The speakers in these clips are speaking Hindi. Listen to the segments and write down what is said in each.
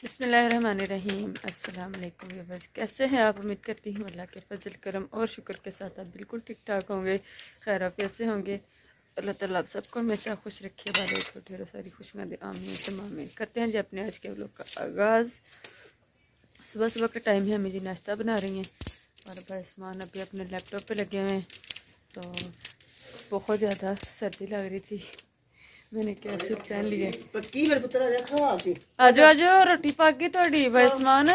बिस्मिल्लाहिर्रहमानिर्रहीम। अस्सलाम वालेकुम व्यूअर्स, कैसे हैं आप? उम्मीद करती हूँ अल्लाह के फजल करम और शुक्र के साथ आप बिल्कुल ठीक ठाक होंगे, खैर आफियत से होंगे। अल्लाह ताला आप सबको हमेशा खुश रखे वाले को ढेरों सारी खुशियाँ दे, आमीन तमामीन। करते हैं जी अपने आज के व्लॉग का आगाज़। सुबह सुबह का टाइम है, हमें जी नाश्ता बना रही हैं और बसमान अभी अपने लैपटॉप पे लगे हुए हैं। तो बहुत ज़्यादा सर्दी लग रही थी, मैंने क्या सूट पहन लिया। आजो आजो रोटी पक गई थोड़ी बसमान।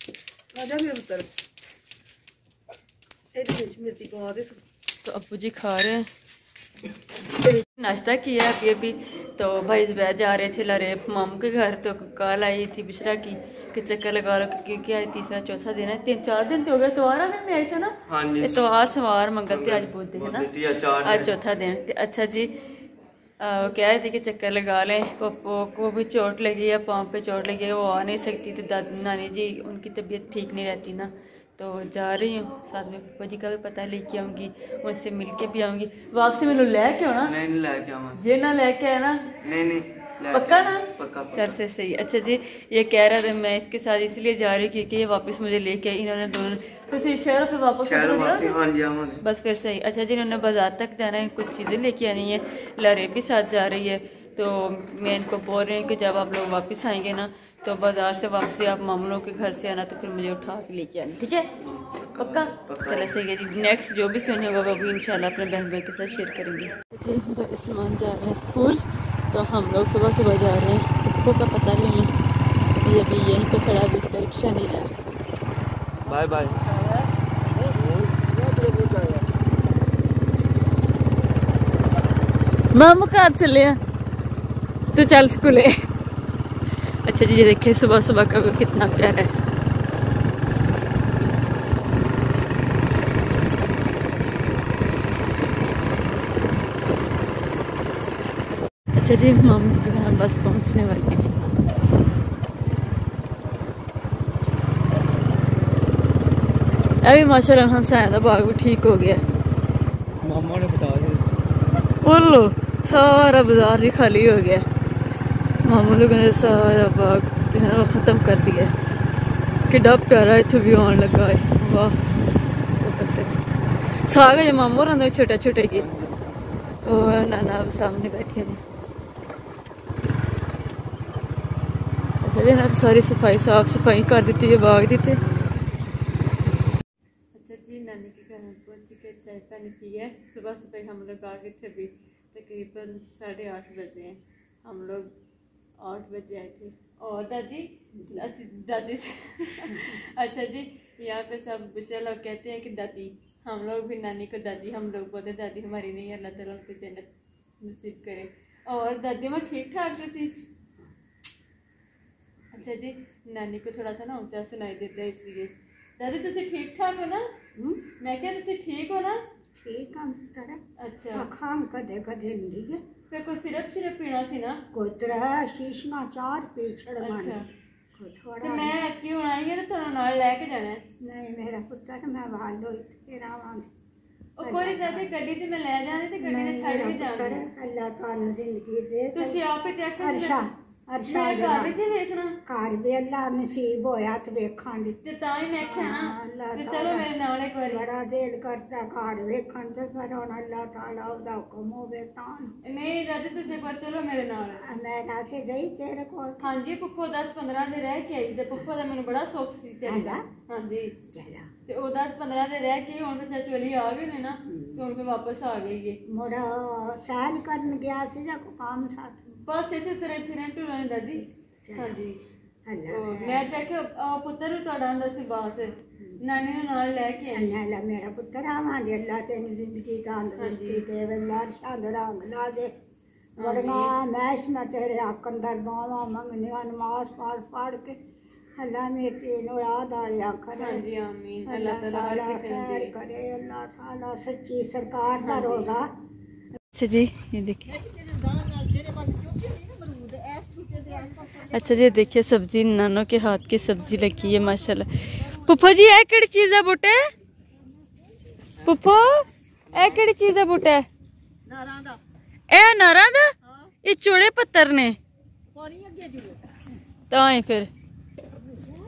तो अबू जी खा रहे हैं, नाश्ता किया अभी अभी। तो भाई जुबैर जा रहे थे लारे मामू के घर। तो कॉल आई थी बिशरा की कि चक्कर लगा लो, क्योंकि आज तीसरा चौथा दिन है, 3-4 दिन तो हो गए। इतवार में आई से ना, इतवार सवार मंगल थे, आज बुध है ना, आज चौथा दिन। अच्छा जी कह रहे थे कि चक्कर लगा लें। पप्पो को भी चोट लगी है, पाँव पे चोट लगी है, वो आ नहीं सकती। तो दादी नानी जी उनकी तबीयत ठीक नहीं रहती ना, तो जा रही हूँ। साथ में पप्पा जी का भी पता लेके आऊँगी, उनसे मिल के भी आऊँगी। वापसी में लो लेके आना, नहीं लेके आऊँ ये ना लेके आना, नहीं पक्का ना, पक्का चल से सही। अच्छा जी ये कह रहा था मैं इसके साथ इसलिए जा रही क्योंकि ये वापस मुझे लेके आई। इन्होंने दोनों तो शहर पे वापस बस फिर सही। अच्छा जी इन्होंने बाजार तक जाना है, कुछ चीज़ें लेके आनी है, लारे भी साथ जा रही है। तो मैं इनको बोल रही हूँ कि जब आप लोग वापस आएंगे ना, तो बाजार से वापसी आप मामलों के घर से आना, तो फिर मुझे उठा के लेके आना, ठीक है? पक्का? चलो सही है जी। नेक्स्ट जो भी सुने होगा वो भी इंशाल्लाह अपने बहन भाई के साथ शेयर करेंगे। इस्मान जा रहे हैं स्कूल, तो हम लोग सुबह सुबह जा रहे हैं। पप्पू का पता नहीं है, ये अभी यहीं पे खड़ा है, इसका रिक्शा नहीं आया। Bye bye. मामू कार चले तो चल स्कूल। अच्छा जी ये देखिए सुबह सुबह का व्यू कितना प्यारा है। अच्छा जी मामू के घर हम बस पहुंचने वाले हैं। अभी माशाल्लाह हम साया बाग भी ठीक हो गया। मामा ने बता दिया बोलो सारा बाजार ही खाली हो गया। मामू लोगों ने सारा बाग जो है ना ख़त्म कर दिया। कितना प्यारा इतना व्यू आने लगा है, वाह जबरदस्त। साग है मामू और छोटे छोटे की, और नाना सामने बैठे हैं। अच्छा सारी सफाई साफ सफाई कर दी है, बाग दी थे। अच्छा जी नानी के घर पहुंच के चाय पानी पी है। सुबह सुबह हम लोग आ गए थे, अभी तकरीबन 8:30 बजे हैं। हम लोग 8 बजे आए थे। और दादी दादी अच्छा जी यहाँ पे सब दूसरे लोग कहते हैं कि दादी, हम लोग भी नानी को दादी, हम लोग बोलते दादी हमारी नहीं, अल्लाह ताला उनको जन्नत नसीब करे। और दादी मैं ठीक ठाक सी। अच्छा जी नानी को थोड़ा सा ना ऊंचा सुनाई देता है इसलिए। दादी तुझे ठीक ठाक हो ना? मैं क्या तुझे ठीक हो ना? ठीक है तेरा। अच्छा खान कदे कदे नहीं है, फिर कोई सिरप सिरप पीना सी ना, कोई तरह शीशना 4 पीछड़ अच्छा कोई तो थोड़ा मैं क्यों आई है तो नाल लेके जाना है। नहीं मेरा पुत्र मैं वाल दो फिर आवांगी। ओ कोई दादी गड्डी ते मैं ले जाने ते गड्डी ने छड़ भी जाना। अल्लाह ताला जिंदगी दे तुसी आप ही देखो अरशा अरशा घर भी ते देखना, घर भी अल्लाह नसीब होया तो वेखां दी ते तां ही मैं आख्या ना ते चलो मेरे नाल एक बारी। बड़ा दिल करता घर वेखण ते पर हुण अल्लाह ताला ओदा हुक्म होवे तां नहीं दादी तुसी एक बार चलो मेरे नाल। मैं राखे गई तेरे कोल। हां जी पुप्पो 10-15 दिन रह के आई ते पुप्पो दा मैनू बड़ा शौक सी चलदा। हां जी ते ओ 10-15 दिन रह के हुण ते चली आ गई ने ना, तो हुण मैं वापस आ गई है। मोरा सैर करन गया सी या को काम साथ बस इसे तरह फिरन टुरन दादी। हाँ जी मैं देखे पुत्र ਤੁਹਾਡਾ ਅੰਦਰ ਸੀ ਬਾਸ ਨਾਨੀ ਨੂੰ ਨਾਲ ਲੈ ਕੇ ਆਈ। अल्लाह मेरा पुत्र आवांगे अल्लाह तेन जिंदगी तंदुरुस्ती दे अल्लाह शाद रंग ला दे बड़ना मैश में तेरे अंदर दुआवां मंगनियां नमाज पढ़ के अल्लाह मेरे नौराद वाले आखर। हाँ जी आमीन। अल्लाह ताला हर किसी को दे करे, अल्लाह ताला सच्ची सरकार का रोजा। अच्छा जी ये देखिए, अच्छा जी देखिए सब्जी नानों के हाथ की सब्जी लगी है माशाल्लाह। पुप्पो जी ए केड़ी चीज है बूटे? पुप्पो ए केड़ी चीज है बूटे? नारा दा। ए नारा दा? ये चौड़े पत्थर ने तां ही फिर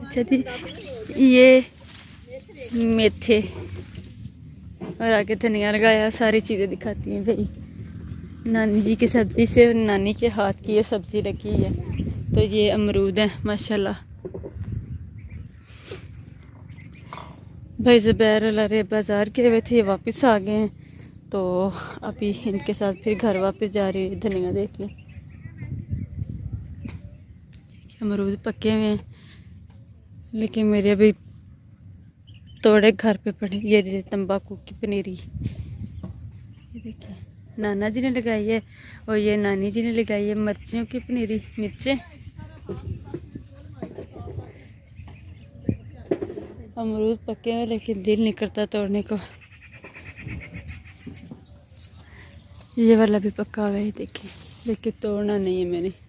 अच्छा जी, ये मेथे और आगे धनिया लगाया। सारी चीज़ें दिखाती हैं भाई। नानी जी की सब्ज़ी से नानी के हाथ की ये सब्ज़ी लगी है। तो ये अमरूद है माशाल्लाह। भाई ज़ुबैर लारे बाज़ार गए हुए थे, वापस आ गए हैं। तो अभी इनके साथ फिर घर वापस जा रही है। धनिया देख लें, अमरूद पके हुए हैं लेकिन मेरे अभी तोड़े घर पे पड़े। ये जैसे तंबाकू की पनीरी, ये देखिए नाना जी ने लगाई है और ये नानी जी ने लगाई है मिर्चियों की पनीरी। मिर्चें अमरूद पके हुए लेकिन दिल नहीं करता तोड़ने को। ये वाला भी पका हुआ है देखिए, लेकिन तोड़ना नहीं है मैंने।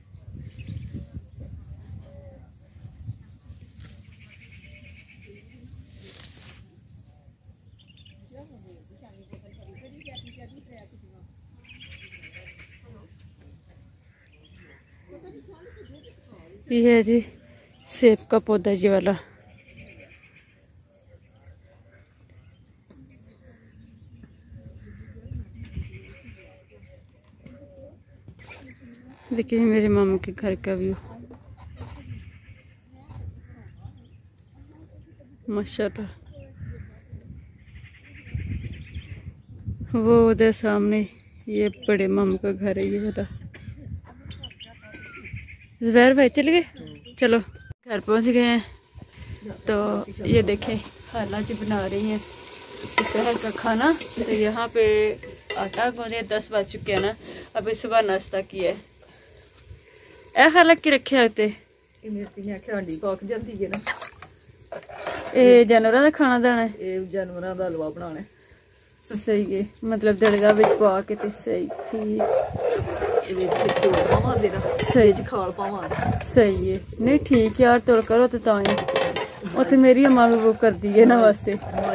ये है जी सेब का पौधा, ये वाला। देखिए मेरे मामू के घर का व्यू माशाल्लाह। वो उधर सामने ये बड़े मामू का घर है, ये वाला। ज़ुबैर भाई चले गए, चलो घर पहुंच गए हैं। तो ये देखें खाला जी बना रही हैं दोपहर का खाना। तो यहाँ पे आटा गूंदे 10 बज चुके हैं ना, अभी सुबह नाश्ता किया है। ए खाला की रखे होते जानवरों का खाना देना है, जानवरों का हलवा बनाना। सही है, मतलब दड़गा बिच पा के। सही ठीक, सही खाल पावा। सही है, नहीं ठीक यार तोड़ करो तो ताई उथे मेरी अम्मा भी वो कर दी है ना वास्ते।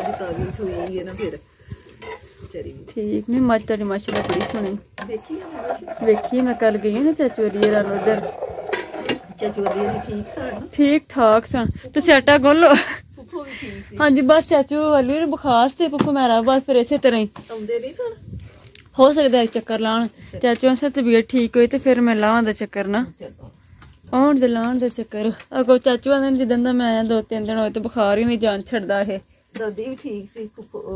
ठीक नहीं, मज तेरी माशाल्लाह बड़ी सोहनी देखी। मैं कल गई ना चाचू वाली उधर, ठीक ठाक सन। तुम आटा गुन लो। हाँ जी बस चाचू वाली बुखार से पुप्पो मेरा बस फिर इसे तरह ही हो सकता है चक्कर लान। चाचू से तबीयत ठीक हुई तो फिर मैं लावां दा चक्कर ना आउण दे लान दे चक्कर। अगो चाचू आंदे जिदन दा मैं आया 2-3 दिन होए तो बुखार ही नहीं जान छड़दा है। दादी भी ठीक सी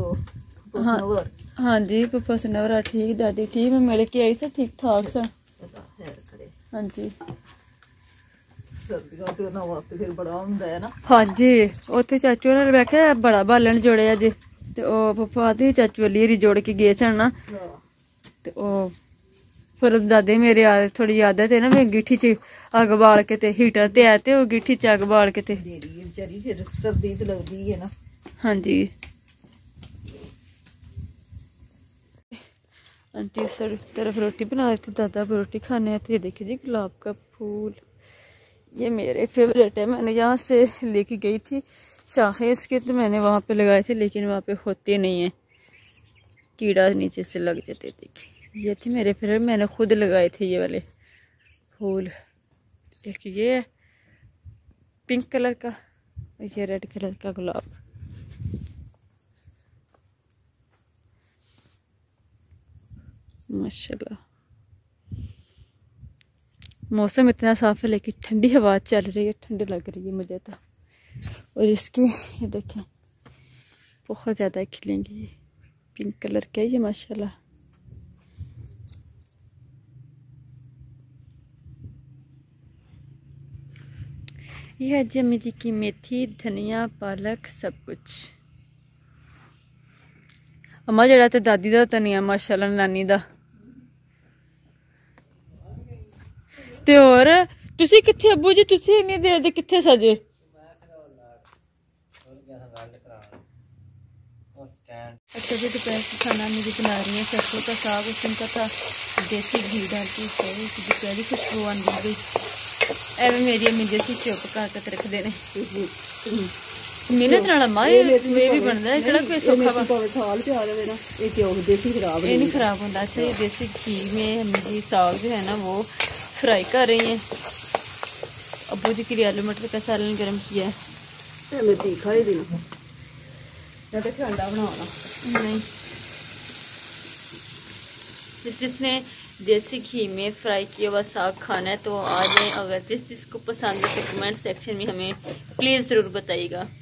हाँ जी पुप्पो से नवरा ठीक, दादी ठीक। मैं मिल के आई से ठीक ठाक सन। हाँ जी हाँ जी उत्थे चाचू ने वेख्या बड़ा बालन जोड़िया जी। ते ओ पप्पा आदि चाचू वाली जोड़ के गए सन ना। ते ओ फिर दादे मेरे थोड़ी आदत है ना, मैं गिठी च अग बाल के ते हीटर ते है ते गिठी च अग बाल के ते सर्दी तो लगदी है ना। हाँ जी आंटी सर तरफ रोटी बना रही थी, दादा रोटी खाने। तो ये देखिए जी गुलाब का फूल, ये मेरे फेवरेट है। मैंने यहाँ से लेके गई थी शाखें इसके, तो मैंने वहाँ पे लगाए थे लेकिन वहाँ पे होते नहीं है, कीड़ा नीचे से लग जाते। देखिए ये थे मेरे फेवरेट, मैंने खुद लगाए थे ये वाले फूल। एक ये है पिंक कलर का, ये रेड कलर का गुलाब। माशाल्लाह मौसम इतना साफ है लेकिन ठंडी हवा चल रही है, ठंडी लग रही है मुझे तो। और इसकी ये देखें बहुत ज़्यादा खिलेंगी, ये पिंक कलर का ये माशाल्लाह। ये है जी अम्मी जी की मेथी, धनिया, पालक सब कुछ। अम्मा जड़ा तो दादी दा धनिया माशाल्लाह, नानी दा। ते और तुसी किथे अब्बू जी, तुसी इन्नी देर दे किथे सजे? अच्छा जी दोपहर का खाना मुझे बना रही है सरसों का साग, उसमें का था देसी घी डालती है, दोपहरी खुशबू आंदी गई। एवं मेरी अम्मी देसी घ्यो पका के रख देने मेहनत नाल अम्मा ये भी बनदा है, केड़ा कोई सौखा वा थाल पे आ जावे ना, ये घ्यो देसी खराब नहीं खराब होता। अच्छा ये देसी घी में अम्मी जी साग जो है ना वो फ्राई कर रही हैं। अब्बू जी के लिए आलू मटर का सालन गर्म किया है। मैं तीखा ही देना या तो ठंडा बनाना नहीं, जिसने देसी घी में फ्राई किया हुआ साग खाना है तो आ जाए। अगर जिसको पसंद है तो कमेंट सेक्शन में हमें प्लीज़ ज़रूर बताइएगा।